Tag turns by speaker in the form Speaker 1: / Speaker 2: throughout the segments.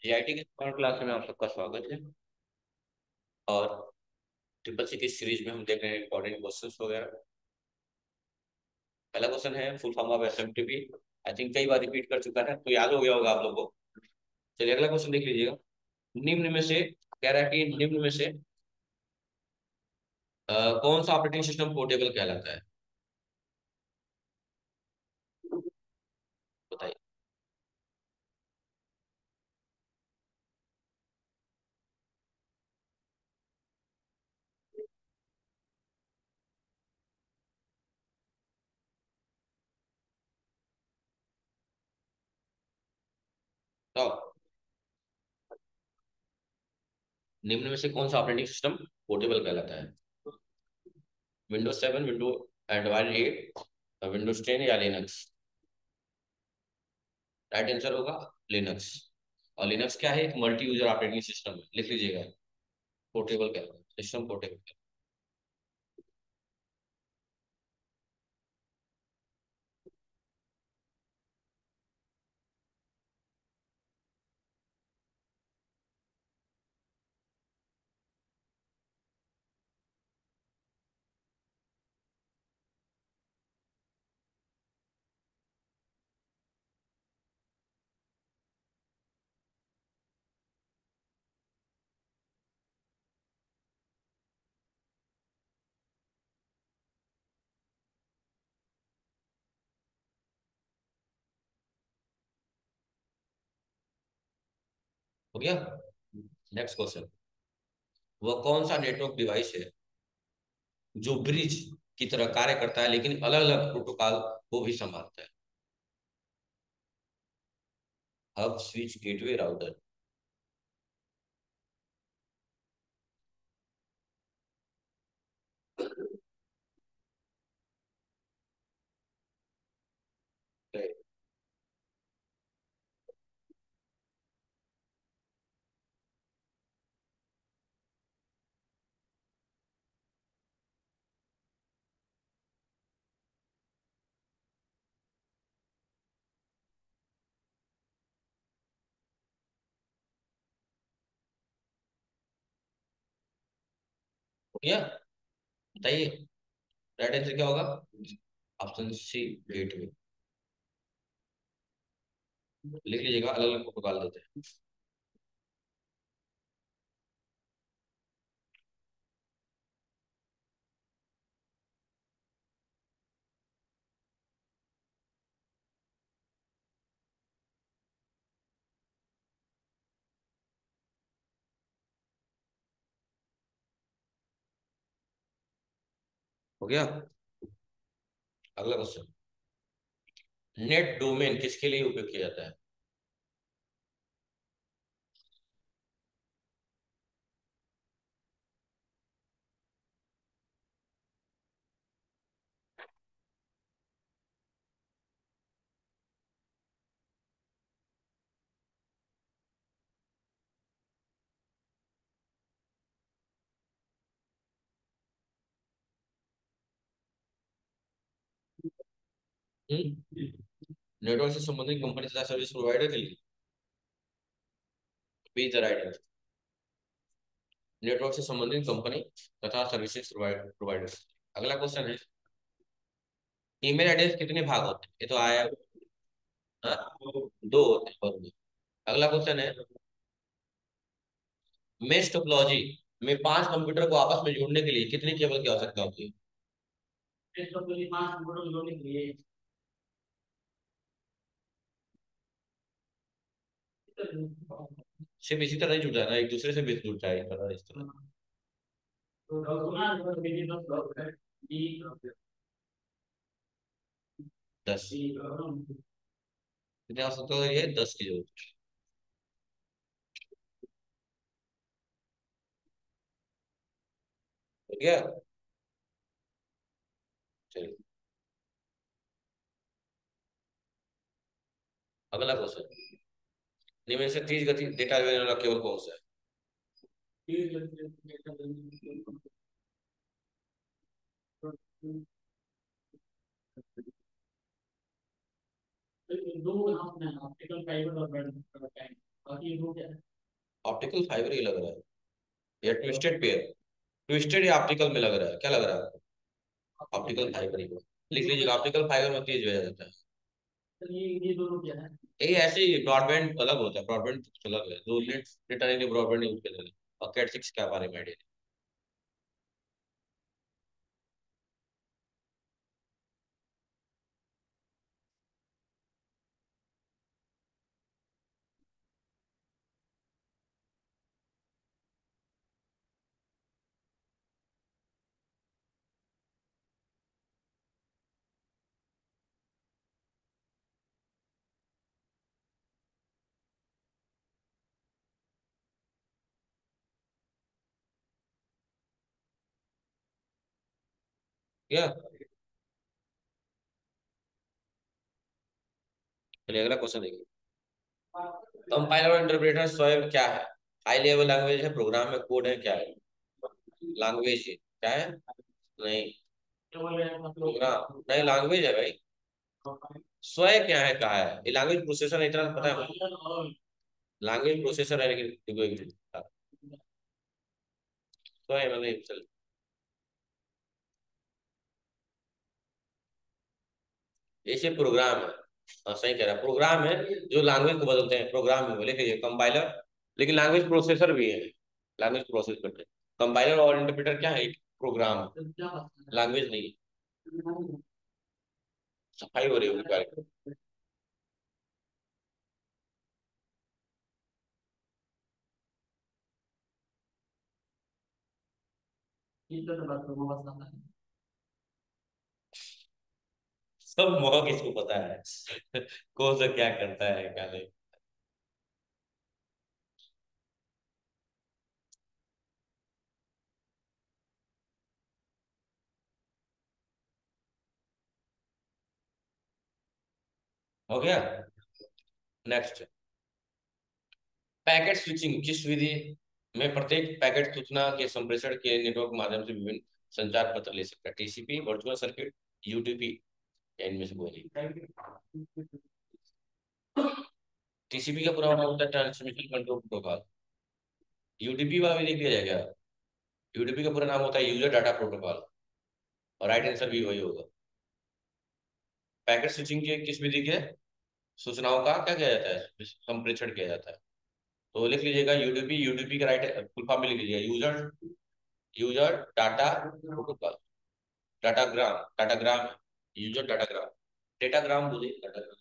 Speaker 1: GIT के smart class में आप सबका स्वागत है। और ट्रिपल सी की सीरीज में हम देख रहे हैं इंपॉर्टेंट क्वेश्चंस वगैरह। पहला क्वेश्चन है full form of SMTP. I think कई बार रिपीट कर चुका है तो याद हो गया होगा आप लोगों को। चलिए अगला क्वेश्चन देख लीजिएगा। निम्न में से कह रहा है कि निम्न में से कौन सा ऑपरेटिंग सिस्टम पोर्टेबल कहलाता है? बताइए। तो निम्न में से कौन सा ऑपरेटिंग सिस्टम पोर्टेबल कहलाता है? विंडोज 7, विंडो एंड्रॉइड 8, विंडोज 10 या लिनक्स? राइट आंसर होगा लिनक्स। और लिनक्स क्या है? एक मल्टी यूजर ऑपरेटिंग सिस्टम है, लिख लीजिएगा। पोर्टेबल कहलाता है, सिस्टम पोर्टेबल। हो गया। Next question. वह कौन सा नेटवर्क डिवाइस है जो ब्रिज की तरह कार्य करता है लेकिन अलग अलग प्रोटोकॉल को भी संभालता है? Hub, switch, gateway, router? हो गया। बताइए। राइट आंसर क्या होगा? Option C, gateway. लिख लीजिएगा, अलग अलग प्रोटोकॉल देते हैं। हो गया। अगला क्वेश्चन। नेट डोमेन किसके लिए उपयोग किया जाता है? नेटवर्क से संबंधित कंपनी तथा सर्विस प्रोवाइडर के लिए। B the right answer. Network से संबंधित कंपनी तथा सर्विसेज प्रोवाइडर। अगला क्वेश्चन है, ईमेल एड्रेस कितने भाग होते हैं? ये तो आया। हाँ? दो होते हैं, बरोबर। अगला क्वेश्चन है, मेश टोपोलॉजी में पांच कंप्यूटर को आपस में जोड़ने के लिए कितनी केबल की आवश्यकता होती है? मेश टोपोलॉजी पांच कंप्यूटर को जोड़ने के लिए सिर्फ इसी तरह ही जुड़ जाना, एक दूसरे से भी जुड़ जाए इस तरह। दस। कितने आवश्यकता हो रही है? 10 की जरूरत। हो गया। चलिए अगला क्वेश्चन। निम्न से तेज गति डेटा देने वाला केबल कौन सा है? ऑप्टिकल फाइबर ही लग रहा है, या ट्विस्टेड पेयर। ट्विस्टेड या ऑप्टिकल में लग रहा है, क्या लग रहा है? ऑप्टिकल फाइबर ही लिख लीजिएगा, ऑप्टिकल फाइबर में तेज भेजा जाता है। ये ऐसे ही ब्रॉडबैंड अलग होता है, ब्रॉडबैंड अलग है, जो नेट डेटा के लिए ब्रॉडबैंड यूज करते हैं। और कैट 6 के बारे में आइडिया क्या? चलिए अगला क्वेश्चन देखिए। कंपाइलर और इंटरप्रेटर स्वयं क्या है? हाई लेवल लैंग्वेज है, प्रोग्राम में कोड है, क्या है? लैंग्वेज है, क्या है? नहीं, प्रोग्राम नहीं, लैंग्वेज है भाई। स्वयं क्या है, कहा है? ये लैंग्वेज प्रोसेसर इतना पता है मुझे। लैंग्वेज प्रोसेसर है, लेकिन स्वयं मतलब चल। ऐसे प्रोग्राम है। हाँ सही कह रहा है, प्रोग्राम है जो लैंग्वेज को बदलते हैं, प्रोग्राम में बोले कि कंपाइलर। लेकिन लैंग्वेज प्रोसेसर भी है, लैंग्वेज प्रोसेस करते हैं। कंपाइलर और इंटरप्रेटर क्या है? एक प्रोग्राम, लैंग्वेज नहीं है। सफाई हो रही होगी गाड़ी। सब मोह किसको पता है कौन सा क्या करता है क्या नहीं। हो गया। नेक्स्ट, पैकेट स्विचिंग किस विधि में प्रत्येक पैकेट सूचना के संप्रेषण के नेटवर्क माध्यम से विभिन्न संचार पत्र ले सकता है? टीसीपी, वर्चुअल सर्किट, यूटीपी, या इनमें से कोई नहीं? टीसीपी का पूरा नाम होता है ट्रांसमिशन कंट्रोल प्रोटोकॉल। यूडीपी वाला भी देख लिया जाएगा। यूडीपी का पूरा नाम होता है यूजर डाटा प्रोटोकॉल, और राइट आंसर भी वही होगा। पैकेट स्विचिंग के किस विधि के सूचनाओं का क्या किया जाता है? संप्रेषण किया जाता है। तो लिख लीजिएगा यूडीपी। यूडीपी का राइट फुल फॉर्म में लिख लीजिएगा, user user data protocol. Datagram, datagram, user datagram, datagram बोले डाटाग्राम।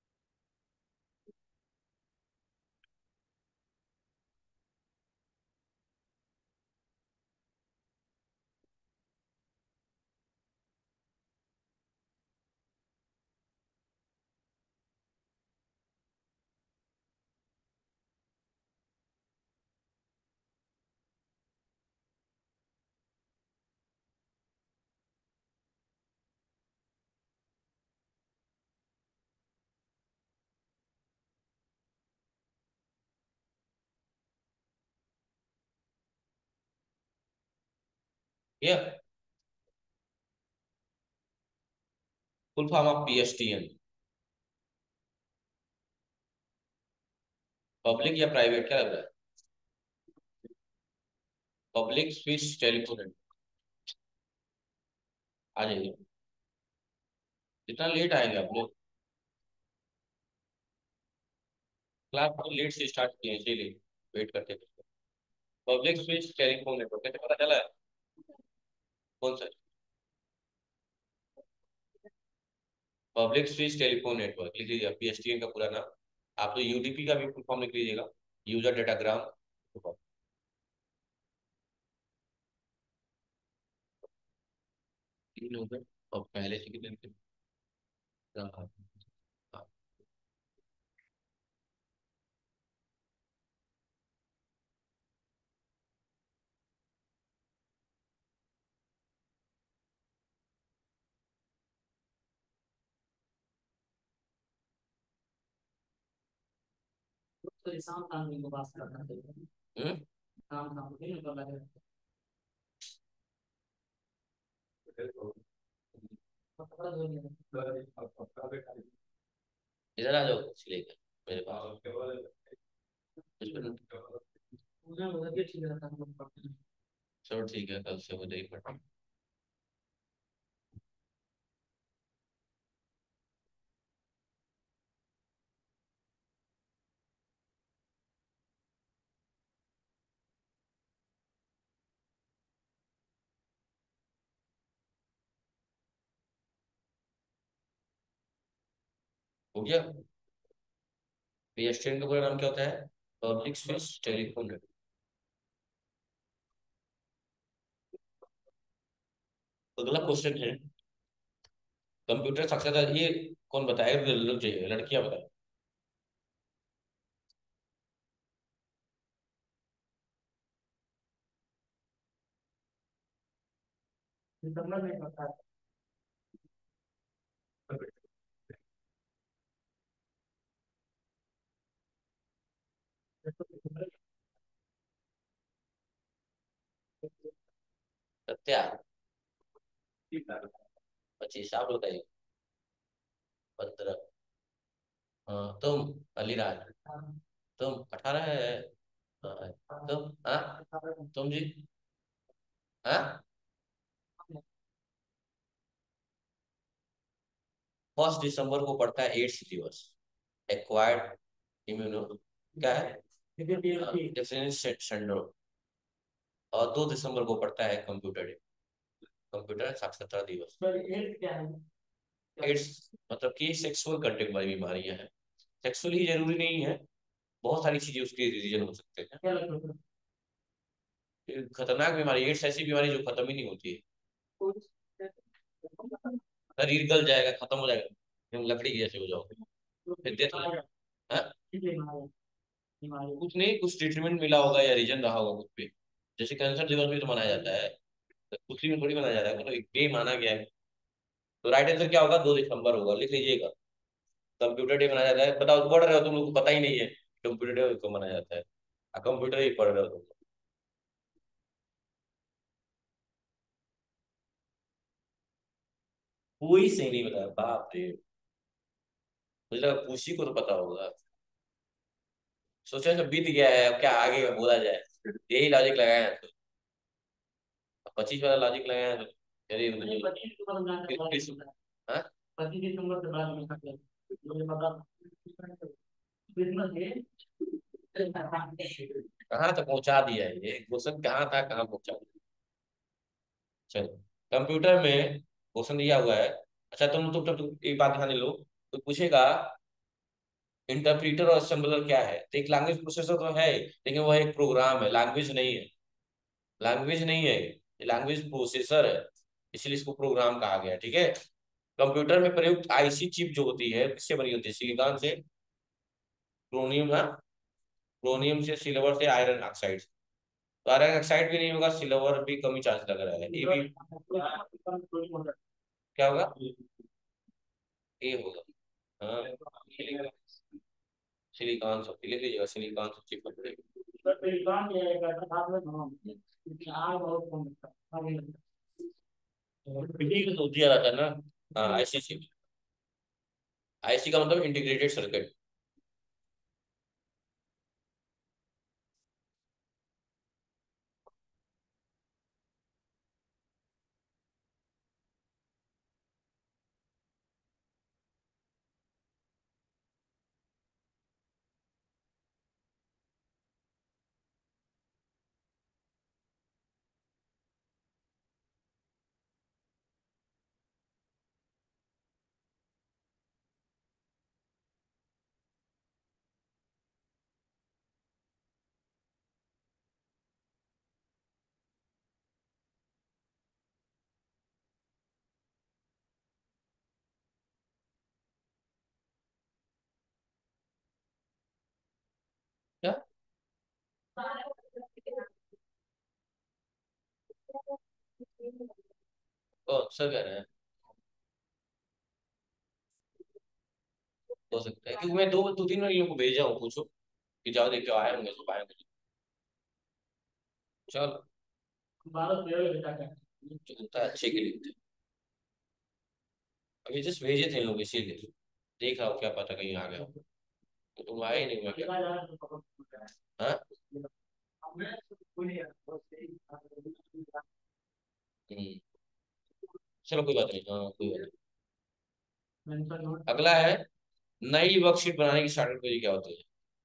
Speaker 1: ये full form of PSTN. Public या प्राइवेट, क्या लग रहा है? Public switch telephone. आ जाइए, इतना लेट आएंगे आप लोग? क्लास बहुत लेट से स्टार्ट किए हैं, इसीलिए वेट करते थे। पब्लिक स्विच टेलीफोन नेटवर्क कैसे पता चला है? कौन सा? पब्लिक स्विच टेलीफोन नेटवर्क लिख लीजिए, पीएसटीएन का पूरा नाम। आप तो यूडीपी का भी फुल फॉर्म लिख लीजिएगा, यूजर डेटाग्राम। तीन हो गए, और पहले से कितने थे? हाँ, हाँ, हाँ। हम्म? इधर आ जाओ, कुछ लेकर मेरे पास। चलो ठीक है, कल से हो जाएगी पढ़ाई। हो गया। पीएसटीएन का पूरा नाम क्या होता है? Public switch telephone network. अगला क्वेश्चन है, कंप्यूटर साक्षरता, ये कौन बताएगा? लोग चाहिए, लड़कियां बताए। सत्या। 25 आप बताइए। 15। हाँ, तुम अलीराज। तुम 18 है। हाँ, तुम हाँ, तुम जी। हाँ, 1 दिसंबर को पड़ता है एड्स दिवस। एक्वायर्ड इम्यूनो, क्या है, डेफिनेशन सिंड्रोम। और 2 दिसंबर को पड़ता है कंप्यूटर डे, कंप्यूटर साक्षरता दिवस। एड्स मतलब कि सेक्सुअल कंटेंट वाली बीमारियां हैं। सेक्सुअल ही जरूरी नहीं है, बहुत सारी चीजें उसके रीजन हो सकते हैं। ये खतरनाक बीमारी, एड्स ऐसी बीमारी जो खत्म ही नहीं होती है। शरीर गल जाएगा, खत्म हो जाएगा, तुम लकड़ी की जैसे हो जाओगे, फिर डेथ हो जाएगा। हाँ? कुछ नहीं, कुछ ट्रीटमेंट मिला होगा या रीजन रहा होगा कुछ पे। जैसे कैंसर दिवस भी तो मनाया जाता है, तो उसी में थोड़ी मनाया जाता है, वो तो एक डे माना गया है। तो राइट आंसर क्या होगा? 2 दिसंबर होगा, लिख लीजिएगा। कंप्यूटर डे मनाया जाता है, बताओ पढ़ रहे हो तुम लोग को पता ही नहीं है कंप्यूटर डे को मनाया जाता है। कंप्यूटर ही पढ़ रहे हो तुम। कोई सही नहीं बताया, बाप रे। मुझे लगा उसी को तो पता होगा। सोचा सब बीत गया है, अब क्या आगे का बोला जाए। यही लॉजिक लगाया है तो। 25 वाला लॉजिक लगाया है तो। अरे हाँ? कहाँ तक पहुंचा दिया है ये क्वेश्चन, कहाँ था कहाँ पहुंचा दिया। चलो, कंप्यूटर में क्वेश्चन दिया हुआ है। अच्छा तुम एक बात ध्यान लो। तो पूछेगा इंटरप्रीटर और असेंबलर क्या है, तो एक लैंग्वेज प्रोसेसर तो है, लेकिन वो एक प्रोग्राम है, लैंग्वेज नहीं है। लैंग्वेज नहीं है, ये लैंग्वेज प्रोसेसर है, इसलिए इसको प्रोग्राम कहा गया है, ठीक है। कंप्यूटर में प्रयुक्त आईसी चिप जो होती है, किससे बनी होती है? सिलिकॉन से, क्रोनियम है, क्रोनियम से, सिल्वर से, आयरन ऑक्साइड। तो आयरन ऑक्साइड भी नहीं होगा, सिल्वर भी कम ही चांस लग रहा है, ये भी। क्या होगा? ये होगा। हाँ, सिलिकॉन सब लिख लीजिएगा, सिलिकॉन सब चिप पड़ेगी। तो दिया रहता है ना। हाँ, आईसी चिप। आईसी का मतलब इंटीग्रेटेड सर्किट। क्या? ओ सर कह रहे हैं, हो सकता है क्योंकि मैं दो दो तीन बार इन लोगों को भेजा हूँ, पूछो कि जाओ देखो आए होंगे, सब आए होंगे। चलो, जो होता है अच्छे के लिए होता है। अभी जस्ट भेजे थे इन लोग, इसीलिए देख रहा हूँ, क्या पता कहीं आ गया हो। तो तुम आए ही नहीं, मैं क्या। हाँ? चलो कोई बात नहीं, हाँ कोई बात नहीं। अगला है, नई वर्कशीट बनाने की स्टार्टिंग पूरी क्या होती है?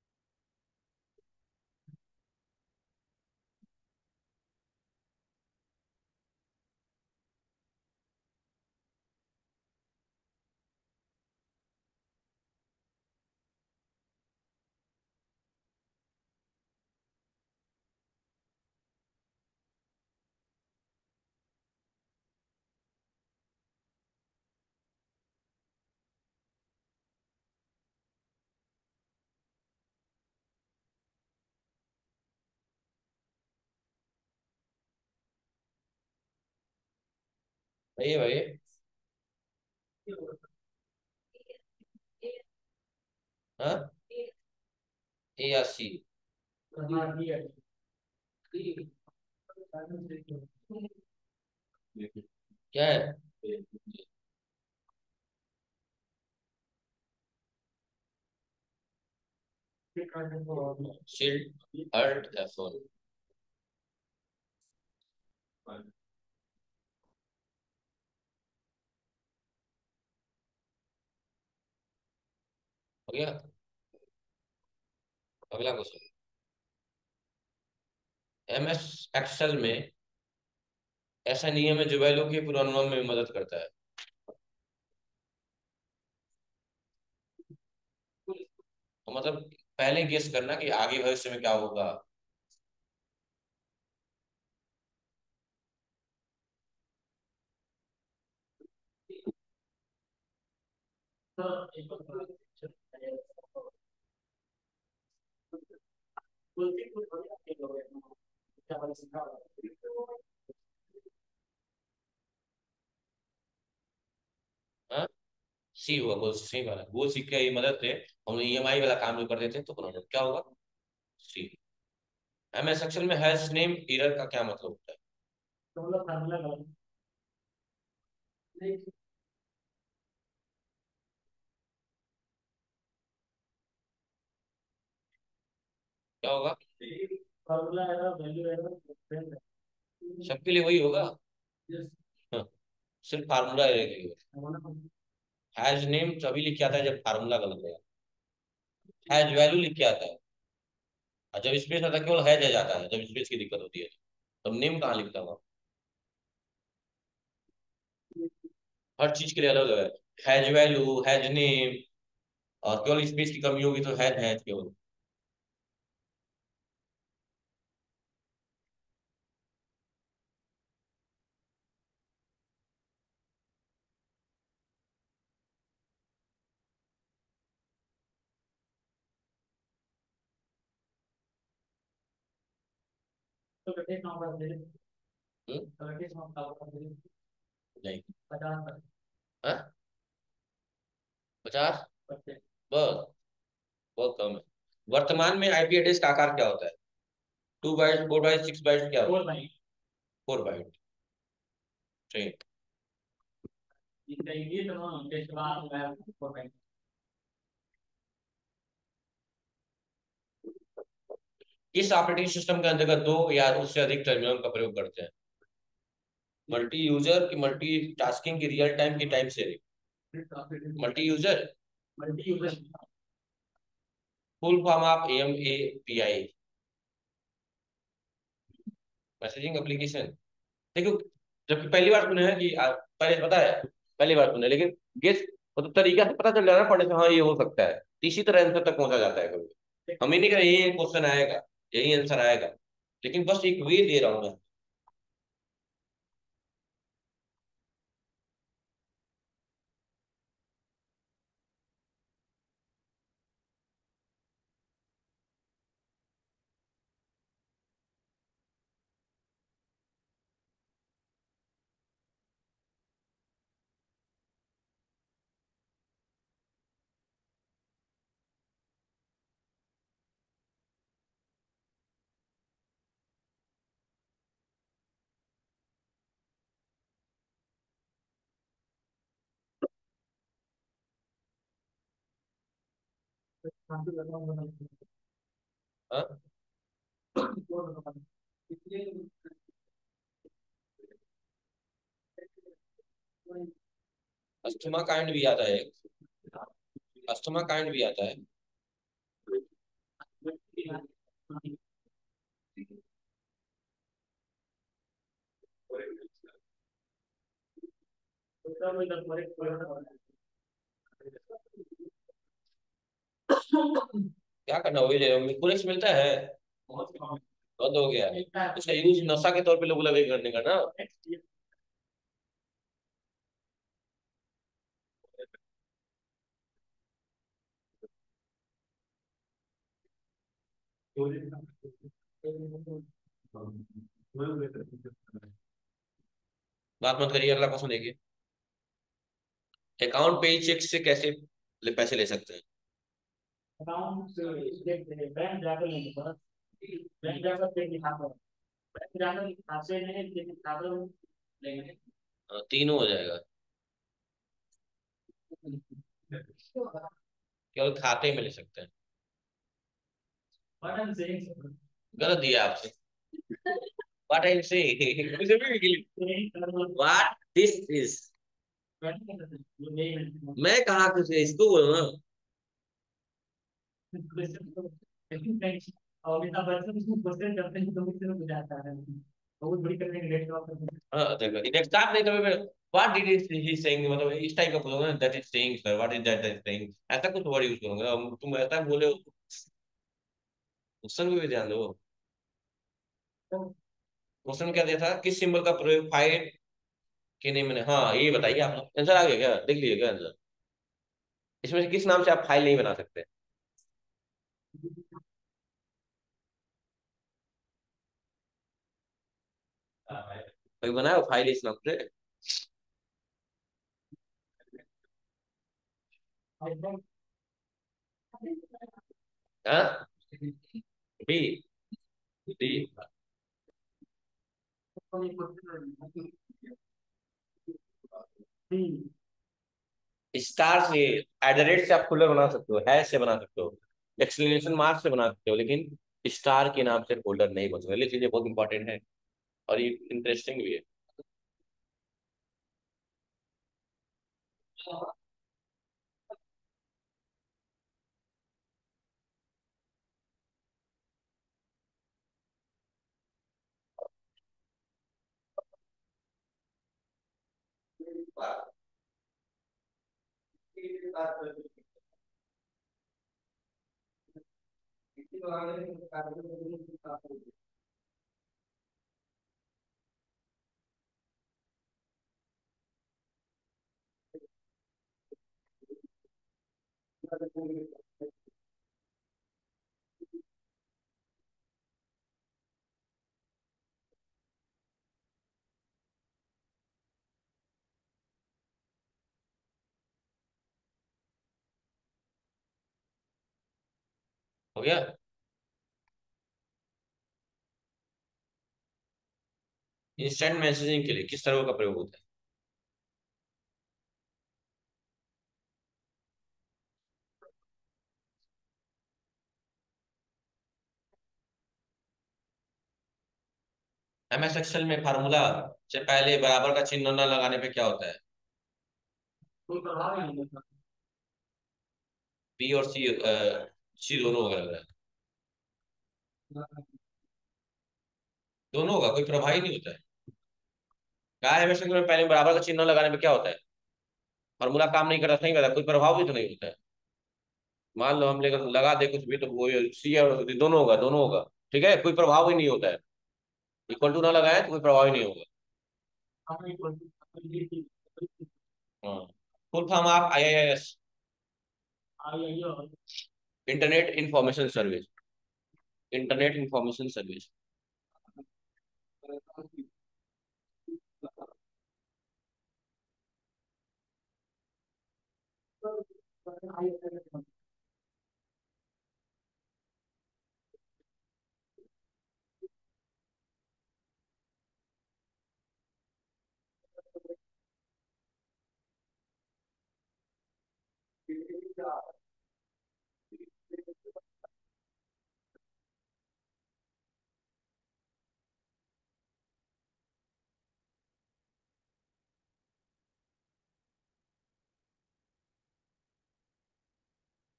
Speaker 1: भाई भाई। हाँ, ए या सी? क्या है? Shift alt F1। हो गया। अगला क्वेश्चन, MS एक्सेल में ऐसा नियम है जो वैल्यू के पूर्वानुमान में मदद करता है? तो मतलब पहले गेस करना कि आगे भविष्य में क्या होगा। हाँ, सी होगा, गोल सी वाला, गोल सी की मदद से हम EMI वाला काम जो करते थे तो उन्होंने क्या होगा? सी। MS एक्सेल में हैश नेम एरर का क्या मतलब होता है? क्या होगा? सबके लिए वही होगा। हाँ, सिर्फ फार्मूला एरर के लिए। हैश नेम तभी लिख के आता है जब फार्मूला गलत है। हैश वैल्यू लिख के आता है, और जब स्पेस आता है केवल हैश है जाता है, जब स्पेस की दिक्कत होती है। तब नेम कहाँ लिखता हूँ? हर चीज के लिए अलग है। हैज वैल्यू, हैज नेम, और केवल स्पेस की कमी होगी तो हैज केवल। नहीं। हाँ, 50? बस, बहुत कम है। वर्तमान में IP एड्रेस का आकार क्या होता है? 2 बाइट, 4 बाइट, 6 बाइट, क्या? 4 बाइट। ठीक। किस ऑपरेटिंग सिस्टम के अंतर्गत दो या उससे अधिक टर्मिनल का प्रयोग करते हैं? मल्टी यूजर की, मल्टी टास्किंग की, रियल टाइम की, time sharing? Multi user. Full form of AMAPI? Messaging application. देखो, जबकि पहली बार सुने हैं कि पहले पता है, पहली बार सुने, लेकिन गेस मतलब तरीका से पता चल जा रहा है पढ़ने से, हाँ ये हो सकता है, तो इसी तरह आंसर तक पहुंचा जाता है कभी। हम ये नहीं कह रहे यही क्वेश्चन आएगा, यही आंसर आएगा, लेकिन बस एक वे दे रहा हूं मैं। हाँ, अस्थमा काइंड भी आता है, अस्थमा काइंड भी आता है। क्या करना, वही ले मिकुलिस मिलता है, बंद हो गया है। उसका यूज नशा के तौर पे लोग लगे करने का ना। बात मत करिए, अगला क्वेश्चन देखिए। अकाउंट पे चेक से कैसे पैसे ले सकते हैं?
Speaker 2: अकाउंट से बैंक जाकर नहीं पड़ा, बैंक जाकर चेक दिखाता है, बैंक जाकर खाते में चेक दिखाता हूँ लेंगे।
Speaker 1: तीनों हो जाएगा, केवल खाते में ले सकते हैं।
Speaker 2: बटन से
Speaker 1: गलत दिया आपसे। व्हाट आई से व्हाट दिस इज। मैं कहा कुछ इसको बोलो ना।
Speaker 2: अमिताभ बच्चन उसको क्वेश्चन करते हैं तो मुझसे बुझाता है बहुत बड़ी करने के लिए जवाब करते हैं।
Speaker 1: हाँ देखो, नेक्स्ट स्टार्ट नहीं तो मैं व्हाट डिड ही सेइंग, मतलब इस टाइप का बोलोगे ना, that is saying sir, what is that is saying, ऐसा कुछ वर्ड यूज करोगे। अब तुम ऐसा बोले हो, क्वेश्चन को भी ध्यान दो। क्वेश्चन क्या दिया था, किस सिंबल का प्रयोग फाइल के नहीं मैंने, हाँ ये बताइए आप, आंसर आ गया क्या, देख लीजिए क्या आंसर। इसमें से किस नाम से आप फाइल नहीं बना सकते? कोई बनाया फाइल इस नाम से? हाँ, बी, डी। स्टार से, एट द रेट से आप फोल्डर बना सकते हो, हैश से बना सकते हो, एक्सक्लेमेशन मार्क से बना सकते हो, लेकिन स्टार के नाम से फोल्डर नहीं बन सकता। ये चीजें बहुत इंपॉर्टेंट है और ये इंटरेस्टिंग भी है। हो गया। इंस्टेंट मैसेजिंग के लिए किस सर्वर का प्रयोग होता है? एमएस एक्सेल में फार्मूला से पहले बराबर का चिन्ह न लगाने पे क्या होता है?
Speaker 2: कोई प्रभाव नहीं होता।
Speaker 1: बी और सी, सी दोनों होगा लग रहा है। दोनों होगा, कोई प्रभाव ही नहीं होता है। क्या है, एमएस एक्सेल में पहले बराबर का चिन्ह न लगाने पे क्या होता है? फार्मूला काम नहीं करता, नहीं करता, कोई प्रभाव भी तो नहीं होता है। मान लो हम लेकर लगा दे कुछ भी तो वो सी और दोनों होगा, दोनों होगा। ठीक है, कोई प्रभाव ही नहीं होता है। इक्वल टू ना लगाए तो कोई प्रभाव ही नहीं होगा। हाँ, full form of IIS, internet information service, internet information service.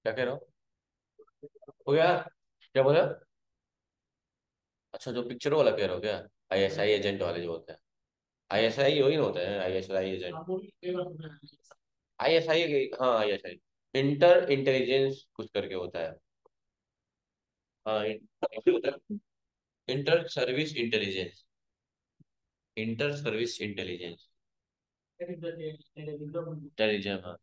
Speaker 1: क्या कह रहे हो गया? क्या बोला? अच्छा, जो पिक्चर वाला कह रहे हो क्या? आईएसआई एजेंट वाले जो होते हैं। आईएसआई वही ना होते हैं, आईएसआई एजेंट। आईएसआई, हाँ आईएसआई, इंटर इंटेलिजेंस कुछ करके होता है। हाँ होता है, inter service intelligence, inter service intelligence, intelligence, हाँ।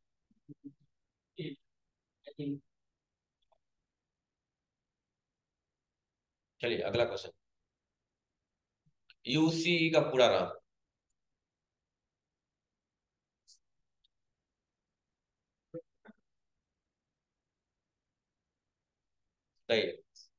Speaker 1: चलिए अगला क्वेश्चन। यूसी का पूरा नाम? सही है।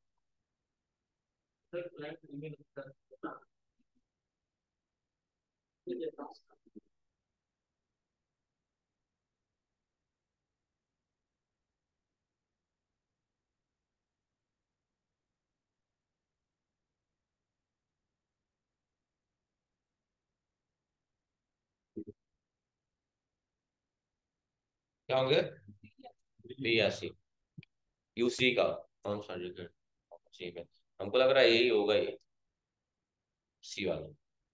Speaker 1: क्या होंगे? बी या सी? यूसी का कौन सा सर्टिफिकेट? सी में। हमको लग रहा है यही होगा, ये सी वाला।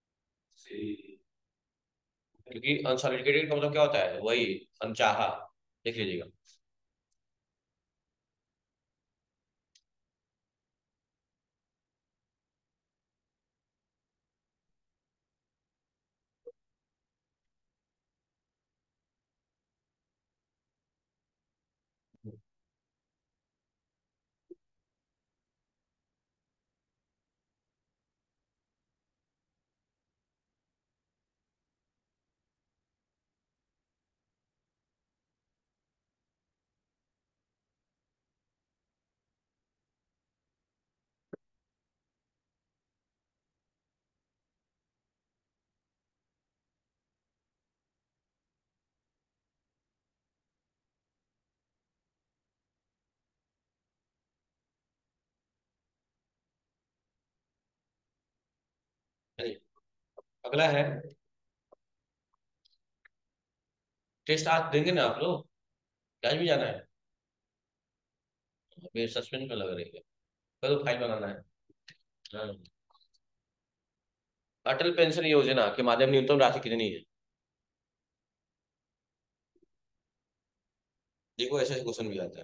Speaker 1: क्योंकि अनसॉलिसिटेटेड का मतलब क्या होता है? वही अनचाहा। देख लीजिएगा। चलिए अगला है। टेस्ट आज देंगे ना आप लोग? आज भी जाना है? अभी सस्पेंस में लग रही है। कल तो फाइल बनाना है। हाँ। अटल पेंशन योजना के माध्यम न्यूनतम राशि कितनी है? देखो ऐसे क्वेश्चन भी आता है।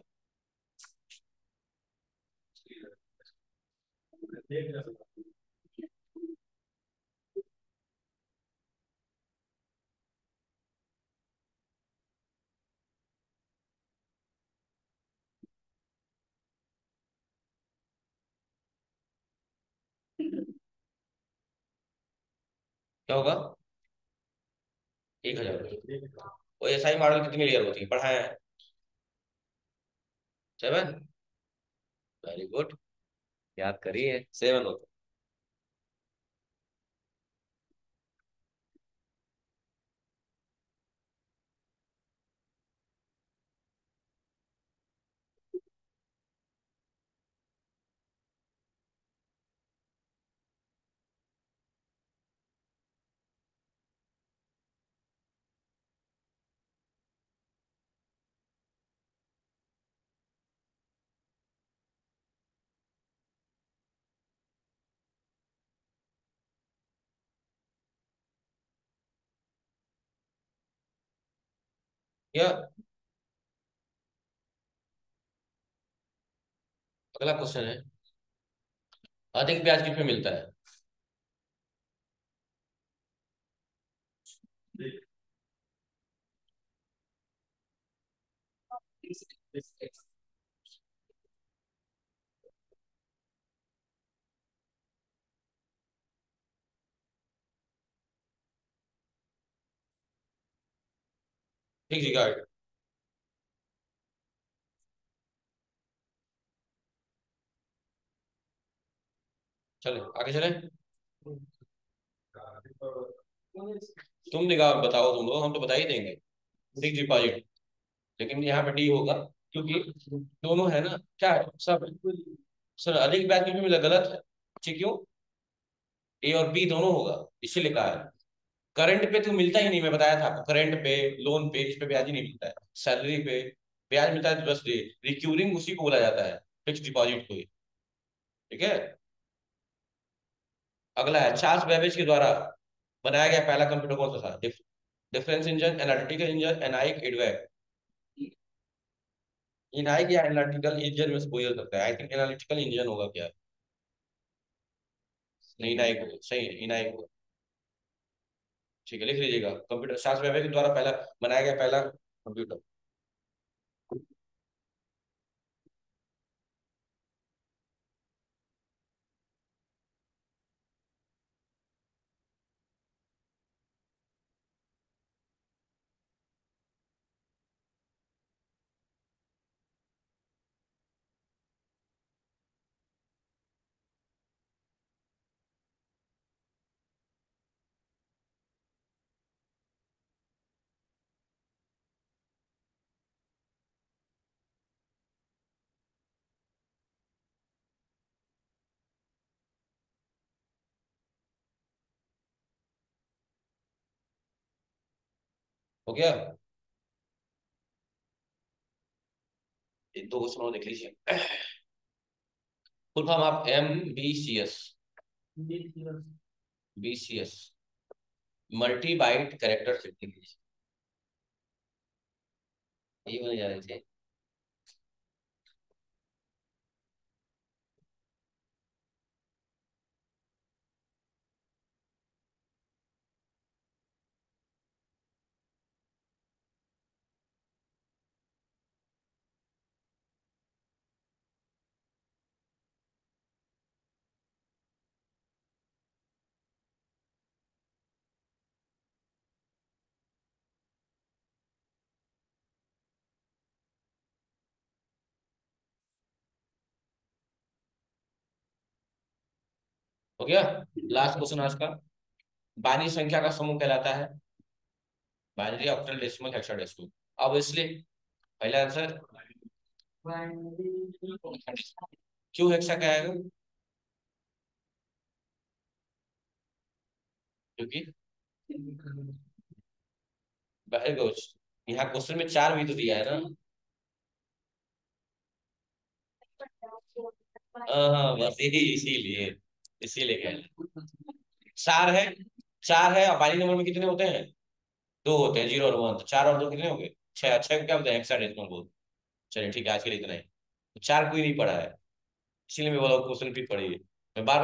Speaker 1: क्या होगा? 1,000। वो एसआई मॉडल कितनी लेयर होती है, पढ़ा है? 7। वेरी गुड, याद करिए, 7 होता है। या अगला क्वेश्चन है, अधिक ब्याज किस पे मिलता है? ठीक जी गाइड। चले आगे चले। तुम निगाह बताओ, तुम लोग, हम तो बता ही देंगे। फिक्स डिपॉजिट, लेकिन यहाँ पे डी होगा, क्योंकि दोनों है ना, क्या है सब? सर अधिक ब्याज किस पे मिला, गलत है। ठीक, क्यों? ए और बी दोनों होगा, इसीलिए कहा है। करंट पे तो मिलता ही नहीं, मैं बताया था आपको, करंट पे, लोन पे, इस पे ब्याज ही नहीं मिलता है। सैलरी पे, ब्याज मिलता है तो बस रिक्यूरिंग उसी को बोला जाता है, फिक्स डिपॉजिट को ही। ठीक है। अगला है चार्ल्स बेबेज के द्वारा बनाया गया पहला कंप्यूटर कौन सा था? Difference engine, analytical engine, ENIAC, EDVAC. ENIAC या एनालिटिकल इंजन में से कोई हो सकता है, आई थिंक एनालिटिकल इंजन होगा क्या। नहीं, इनाइक होगा, सही है, इनाइक होगा। ठीक है, लिख लीजिएगा, कंप्यूटर चार्ल्स बेबेज के द्वारा पहला बनाया गया पहला कंप्यूटर। हो गया? एक दो क्वेश्चन और देख लीजिए। फुल फॉर्म आप MBCS। BCS multi byte character signification, ये होने जा रहे थे। हो गया? लास्ट क्वेश्चन आज का, बाइनरी संख्या का समूह कहलाता है binary, octal, decimal, hexadecimal. Obviously पहला आंसर क्यों हेक्सा का आएगा? क्योंकि वेरी गुड, यहाँ क्वेश्चन में चार भी तो दिया है ना। हाँ हाँ, बस यही, इसीलिए इसीलिए कह रहे हैं। चार है, चार है, और बाइनरी नंबर में कितने होते हैं? दो होते हैं, 0 और 1, तो चार और दो कितने हो गए? छह, छह को क्या बोलते हैं? हेक्साडेसिमल बोलते हैं। चलिए ठीक है, आज के लिए इतना ही। तो चार कोई नहीं पढ़ा है, इसीलिए मैं बोला क्वेश्चन भी पढ़िए। मैं बार